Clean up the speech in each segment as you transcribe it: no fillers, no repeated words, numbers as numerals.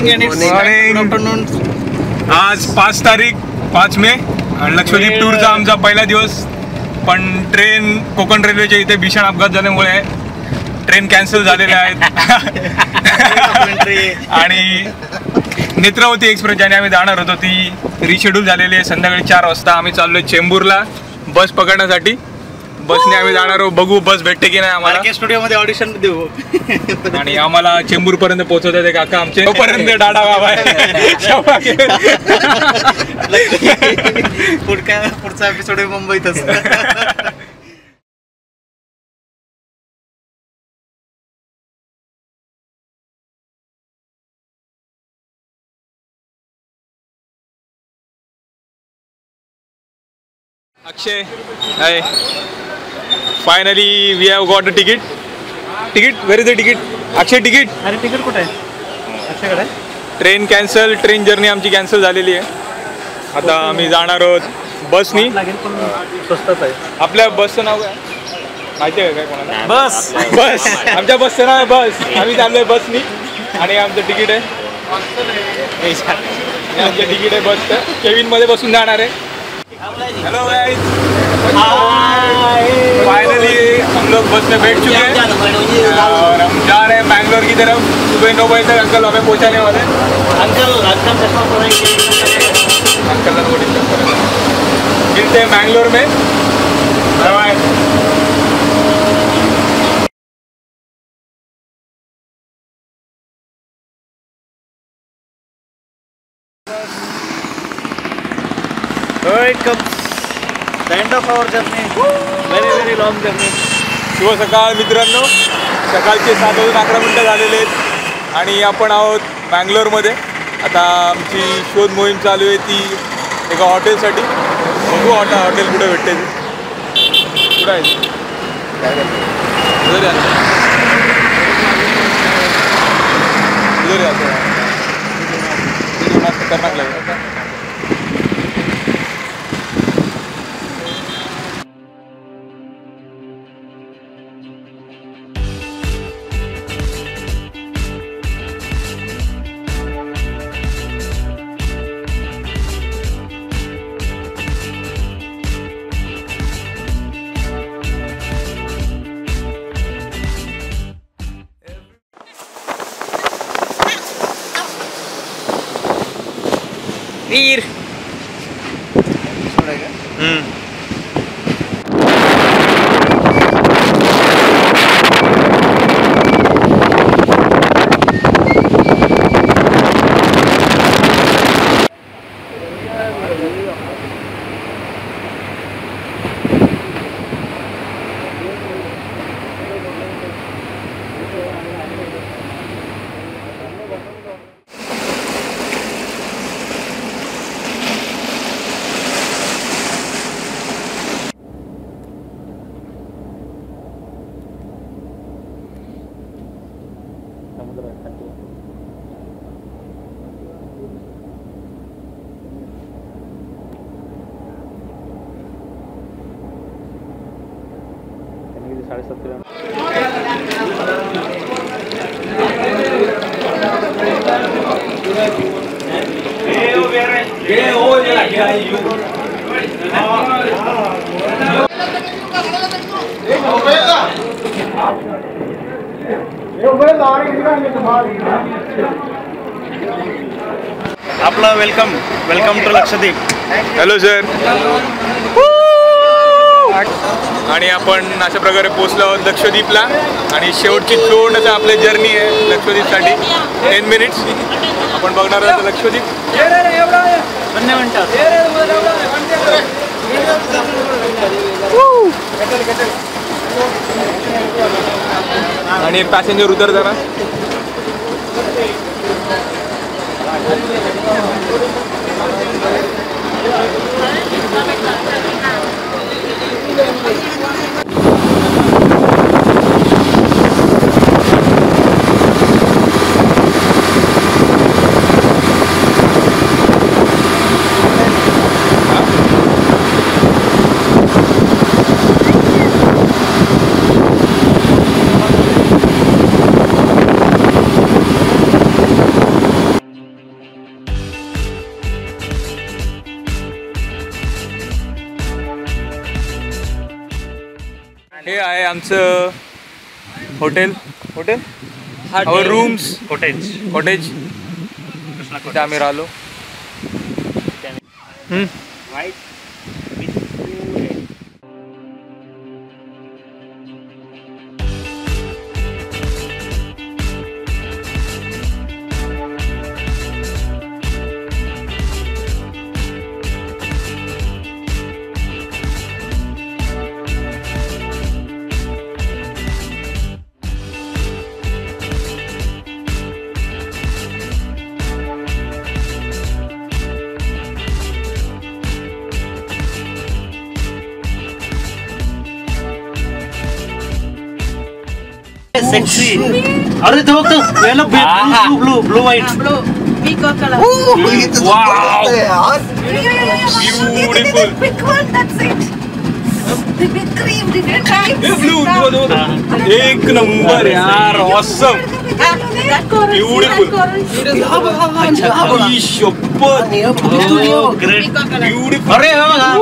Morning. आज 5 तारीख 5 मे लक्षद्वीप टूरचा आमचा पहिला दिवस. पण कोकण रेल्वेच्या इथे भीषण अपघात झाल्यामुळे ट्रेन कॅन्सल झालेल्या आहेत. आणि नेत्रावती एक्सप्रेस ज्याने आम्ही जाणार होतो ती रिशेड्यूल झालेली आहे. संध्याकाळी 4 वाजता आम्ही चाललोय चेंबूरला बस पकडण्यासाठी. बसने आम्ही जाणार आहोत. बघू बस भेटते की नाही आम्हाला. स्टुडिओमध्ये ऑडिशन देऊ आणि आम्हाला चेंबूर पर्यंत पोहोचवतात ते काका आमचे. तोपर्यंत डाडा बाबा आहे. पुढचा एपिसोड मुंबईतच. Akshay, hi. Finally we have got a ticket. Where is the ticket? Akshay ticket. अरे तिकीट कुठे आहे? अक्षयकडे. Train cancel. ट्रेन जर्नी आमची कॅन्सल झालेली आहे. आता आम्ही जाणार आहोत बसनी. स्वस्तच आहे. आपल्या बसचं नाव काय माहिती आहे काय कोणाला? बस. आमच्या बसचं नाव आहे बस. आम्ही चाललोय बसनी आणि आमचं तिकीट आहे. आमचं तिकीट आहे बसचं. केबिन मध्ये बसून जाणार आहे. हेलो गाइस, फाइनली हम लोग बस में बैठ चुके हैं और हम जा रहे हैं बैंगलोर की तरफ. सुबह 9 बजे तक अंकल हमें पहुंचाने वाले हैं. अंकल मिलते हैं बैंगलोर में. Bye. It comes the end of our journey. Very long journey. शुभ सकाळ मित्रांनो. सकाळचे 7:11 झालेले आहेत आणि आपण आहोत बँगलोरमध्ये. आता आमची शोध मोहीम चालू आहे ती एका हॉटेलसाठी. बघू हॉटेल कुठे भेटते ती. कुठं आहे खतरनाक लागेल. वीर. आपलं welcome to Lakshadweep. Hello sir. आणि आपण अशा प्रकारे पोहोचलो आहोत लक्षद्वीपला आणि शेवटची छोटच आपली जर्नी आहे लक्षद्वीपसाठी. 10 मिनिट्स आपण बघणार आहोत लक्षद्वीप. आणि पॅसेंजर उतर जरा. आमचं हॉटेल आवर रूम्स कॉटेज तिथे आम्ही राहिलो. Sexy. अरे तो yellow blue white. Peacock color. Wow. Beautiful. Big one, that's it. The big cream, the big cream. एक नंबर यार, awesome. That coral. Beautiful. Great. Peacock color. Beautiful. अरे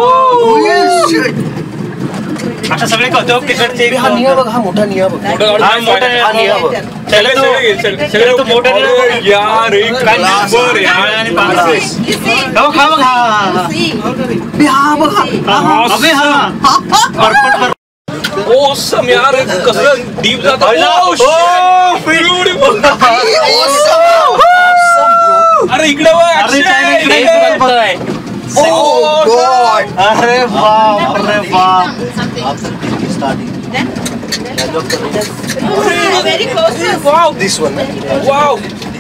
अच्छा सगळे कौतुक तिकडचे हा निया बघ, हा मोठा निया बघ. मोठा निया बघ. सगळे तो मोठा यार, एक नंबर यार. आणि पासेस खा बघ हा हा बघ हा. अबे हा awesome यार, कसं डीप जातं. ब्युटिफुल. अरे इकडे बघ. Oh God! अरे बाप रे बाप. Very close. Wow. This one. Wow.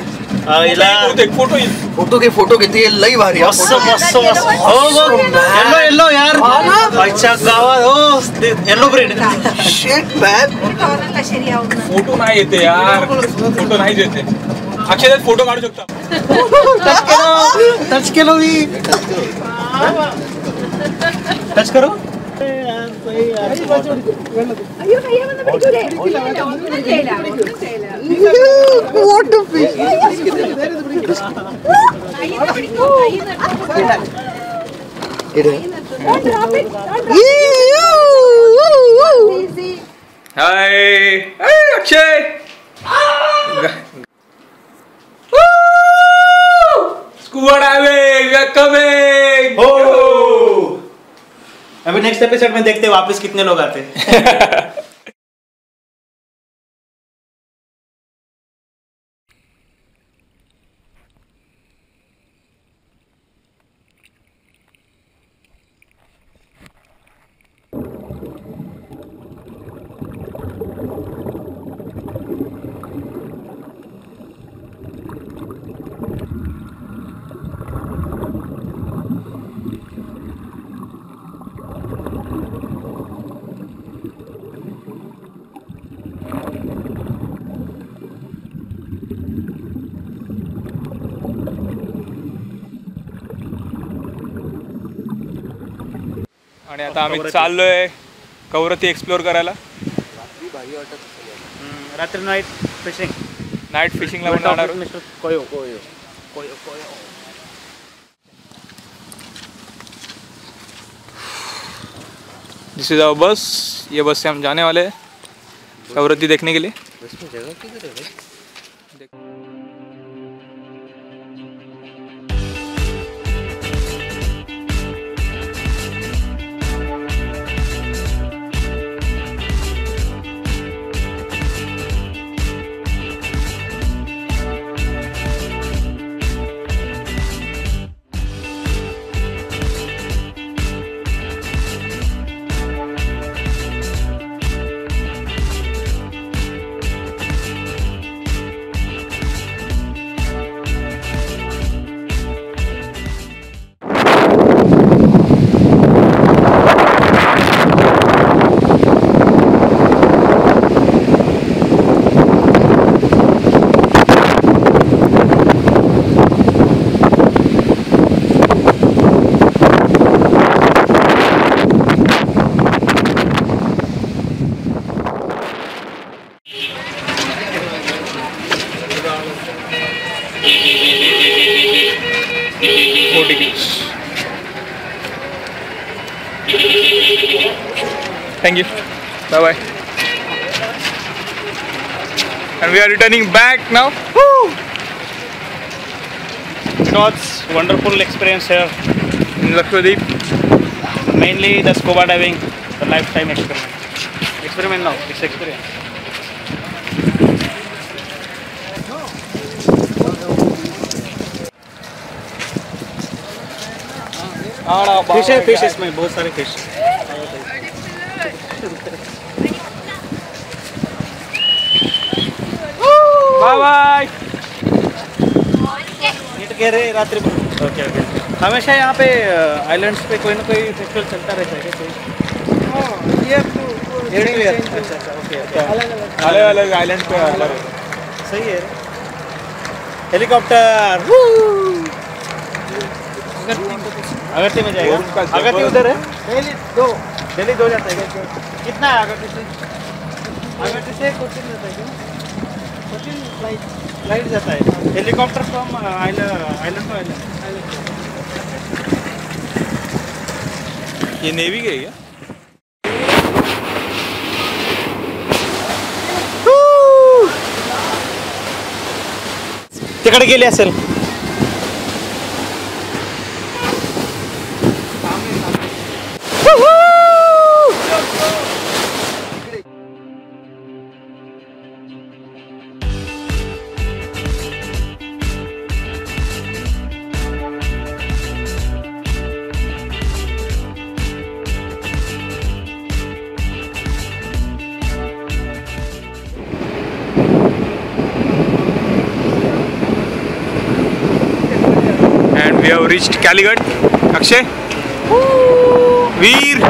Photo घेते लई भारी. मस्त मस्त मस्त. हो बघ येलो यार. अच्छा गावात हो yellow bread. Shit man. Photo नाही येते यार, फोटो नाही येते. अक्षय फोटो काढू शकता. टच केलो मी. टच करो. What a fish. Hi Akshay. Scuba diving, we are coming. अभी नेक्स्ट एपिसोड में देखते हैं वापस कितने लोग आते हैं. आणि आता आम्ही चाललोय कवरती एक्सप्लोर करायला. रात्री नाईट फिशिंगला पण जाणार. कोयो. दिस इज आवर बस. ये बस से हम जाने वाले हैं कवरती देखने के लिए. Thank you. Bye bye. and we are returning back now. It was wonderful experience here. In Lakshadweep. Mainly the scuba diving, the lifetime experiment. Experiment now, it's experience. Fish है, फिश इसमें बहुत सारे फिश. Bye bye. नीट कह रहे रात्रि में. Okay okay. हमेशा यहाँ पे आइलैंड्स पे कोई ना कोई फेस्टिवल चलता रहता है क्या कोई? अच्छा ओके. अलग अलग आइलैंड पे अलग. सही है. हेलीकॉप्टर. अगरती में जाएगा. अगरती उधर है. दिल्ली दो जाता है क्या? कितना है अगरती से? अगरती से कोचिन जाता है क्या? कोचिन फ्लाइट जाता है. Helicopter from island to island. ये नेवी का है क्या? तिकडे गेले असेल. And we have reached Calicut. Akshay, Veer.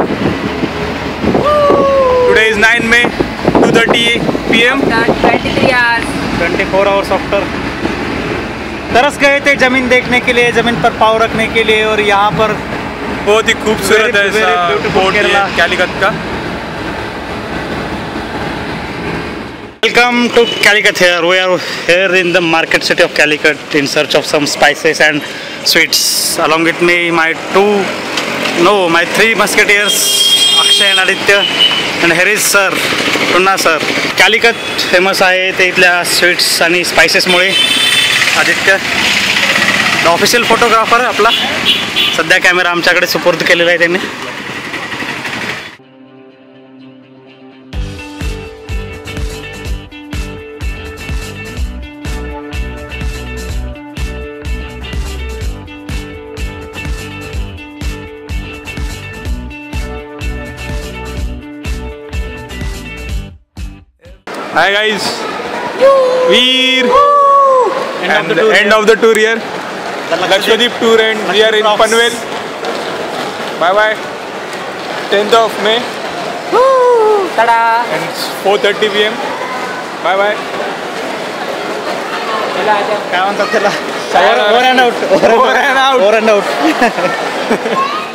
Today is 9 May, 2:30 PM. 23 hours. 24 hours after. तरस गए थे जमीन देखने के लिए, जमीन पर पाँव रखने के लिए, और यहाँ पर बहुत ही खूबसूरत है Very beautiful port Kerala. Calicut का. Welcome to Calicut here. We are here in the market city of Calicut in search of some spices and sweets. Along with me, my three musketeers, Akshay and Aditya, and here is sir, Tunna sir. Calicut famous आहे ते इथल्या sweets आणि स्पायसेसमुळे. Aditya the official photographer आपला. सध्या camera आमच्याकडे सुपूर्द केलेला आहे त्यांनी. Hi guys, Veer. End of the And tour end here. of the tour here. The Lakshadweep tour, and we are in Lakshadweep Panvel. Bye bye. 10th of May. Ta-da! And it's 4:30 PM. Bye bye. काय म्हणतात त्याला? Sayonara. Over and out. Over and out. Over and out.